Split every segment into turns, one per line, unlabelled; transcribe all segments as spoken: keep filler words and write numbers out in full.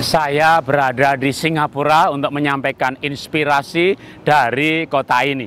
Saya berada di Singapura untuk menyampaikan inspirasi dari kota ini.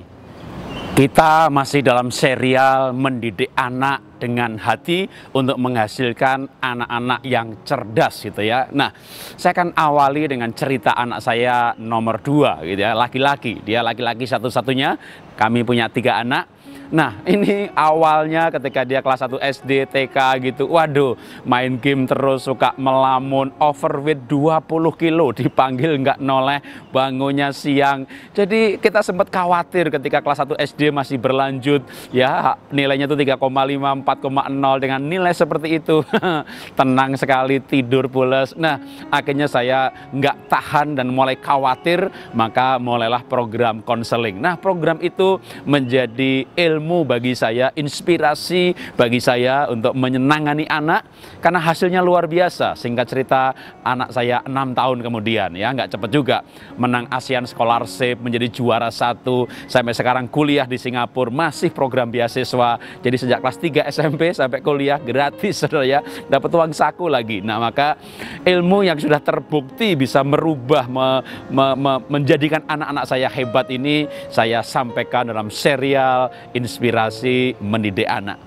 Kita masih dalam serial mendidik anak dengan hati untuk menghasilkan anak-anak yang cerdas gitu ya. Nah, saya akan awali dengan cerita anak saya nomor dua gitu ya, laki-laki. Dia laki-laki satu-satunya, kami punya tiga anak. Nah, ini awalnya ketika dia kelas satu S D, T K gitu, waduh, main game terus, suka melamun, overweight dua puluh kilo, dipanggil nggak noleh, bangunnya siang. Jadi kita sempat khawatir ketika kelas satu S D masih berlanjut, ya nilainya itu tiga koma lima, empat koma nol dengan nilai seperti itu. Tenang sekali, tidur pules. Nah, akhirnya saya nggak tahan dan mulai khawatir, maka mulailah program konseling. Nah, program itu menjadi ilmu ilmu bagi saya, inspirasi bagi saya untuk menyenangani anak, karena hasilnya luar biasa. Singkat cerita, anak saya enam tahun kemudian, ya nggak cepat juga, menang ASEAN Scholarship, menjadi juara satu, sampai sekarang kuliah di Singapura, masih program beasiswa. Jadi sejak kelas tiga S M P sampai kuliah gratis, saudara ya, dapat uang saku lagi. Nah, maka ilmu yang sudah terbukti bisa merubah, me, me, me, menjadikan anak-anak saya hebat ini, saya sampaikan dalam serial inspirasi mendidik anak.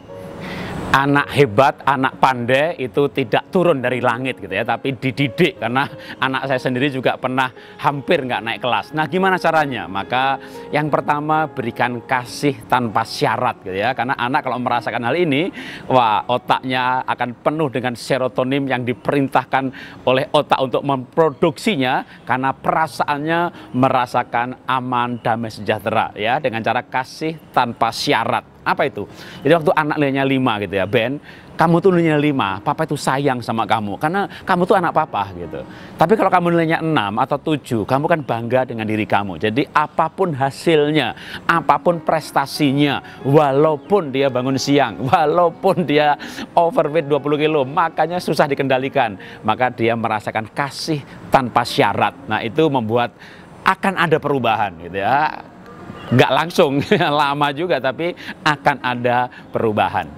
Anak hebat, anak pandai itu tidak turun dari langit gitu ya, tapi dididik. Karena anak saya sendiri juga pernah hampir nggak naik kelas. Nah, gimana caranya? Maka yang pertama, berikan kasih tanpa syarat gitu ya. Karena anak kalau merasakan hal ini, wah, otaknya akan penuh dengan serotonin yang diperintahkan oleh otak untuk memproduksinya, karena perasaannya merasakan aman, damai, sejahtera ya, dengan cara kasih tanpa syarat. Apa itu? Jadi waktu anak nilainya lima gitu ya, Ben, kamu tuh nilainya lima, papa itu sayang sama kamu karena kamu tuh anak papa gitu. Tapi kalau kamu nilainya enam atau tujuh, kamu kan bangga dengan diri kamu. Jadi apapun hasilnya, apapun prestasinya, walaupun dia bangun siang, walaupun dia overweight dua puluh kilo, makanya susah dikendalikan, maka dia merasakan kasih tanpa syarat. Nah, itu membuat akan ada perubahan gitu ya. Nggak langsung, lama juga, tapi akan ada perubahan.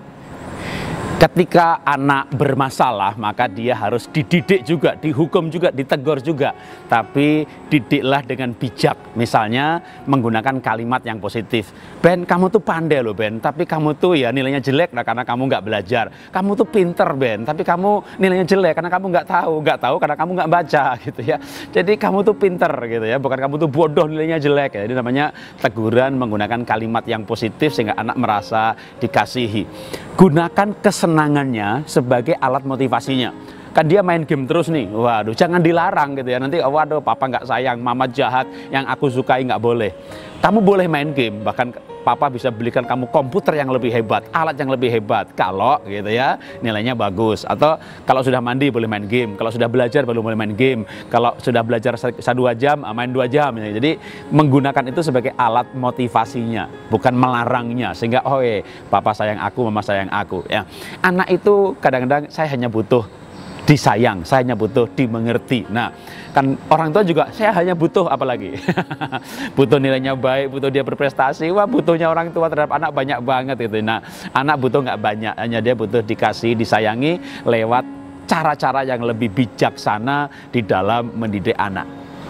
Ketika anak bermasalah, maka dia harus dididik juga, dihukum juga, ditegur juga. Tapi didiklah dengan bijak. Misalnya menggunakan kalimat yang positif. Ben, kamu tuh pandai loh Ben, tapi kamu tuh ya nilainya jelek nah, karena kamu nggak belajar. Kamu tuh pinter Ben, tapi kamu nilainya jelek karena kamu nggak tahu. Nggak tahu karena kamu nggak baca gitu ya. Jadi kamu tuh pinter gitu ya, bukan kamu tuh bodoh nilainya jelek ya. Jadi namanya teguran menggunakan kalimat yang positif sehingga anak merasa dikasihi. Gunakan kesenangannya sebagai alat motivasinya. Kan dia main game terus nih, waduh, jangan dilarang gitu ya. Nanti, waduh, papa nggak sayang, mama jahat, yang aku sukai nggak boleh. Kamu boleh main game, bahkan papa bisa belikan kamu komputer yang lebih hebat, alat yang lebih hebat, kalau gitu ya nilainya bagus. Atau kalau sudah mandi boleh main game, kalau sudah belajar baru boleh main game, kalau sudah belajar dua jam main dua jam. Jadi menggunakan itu sebagai alat motivasinya, bukan melarangnya, sehingga oh eh papa sayang aku, mama sayang aku ya. Anak itu kadang-kadang saya hanya butuh disayang, saya hanya butuh dimengerti. Nah, kan orang tua juga saya hanya butuh apa lagi? Butuh nilainya baik, butuh dia berprestasi. Wah, butuhnya orang tua terhadap anak banyak banget itu. Nah, anak butuh nggak banyak, hanya dia butuh dikasih, disayangi lewat cara-cara yang lebih bijaksana di dalam mendidik anak.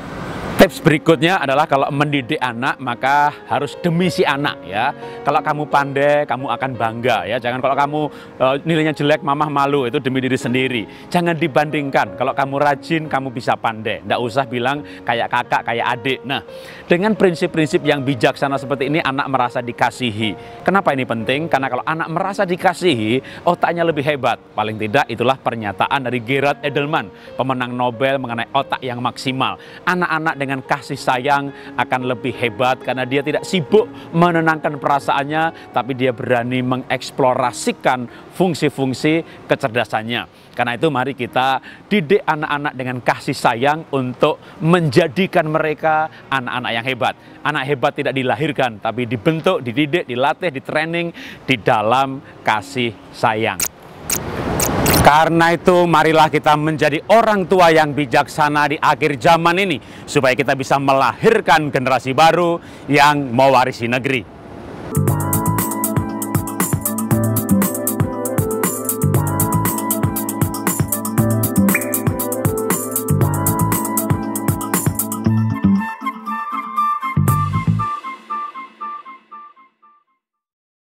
Tips berikutnya adalah kalau mendidik anak maka harus demi si anak ya. Kalau kamu pandai, kamu akan bangga ya. Jangan kalau kamu uh, nilainya jelek, mamah malu, itu demi diri sendiri. Jangan dibandingkan. Kalau kamu rajin, kamu bisa pandai. Nggak usah bilang kayak kakak, kayak adik. Nah, dengan prinsip-prinsip yang bijaksana seperti ini, anak merasa dikasihi. Kenapa ini penting? Karena kalau anak merasa dikasihi, otaknya lebih hebat. Paling tidak itulah pernyataan dari Gerard Edelman, pemenang Nobel mengenai otak yang maksimal. Anak-anak dengan dengan kasih sayang akan lebih hebat karena dia tidak sibuk menenangkan perasaannya, tapi dia berani mengeksplorasikan fungsi-fungsi kecerdasannya. Karena itu mari kita didik anak-anak dengan kasih sayang untuk menjadikan mereka anak-anak yang hebat. Anak hebat tidak dilahirkan, tapi dibentuk, dididik, dilatih, ditraining di dalam kasih sayang. Karena itu marilah kita menjadi orang tua yang bijaksana di akhir zaman ini, supaya kita bisa melahirkan generasi baru yang mewarisi negeri.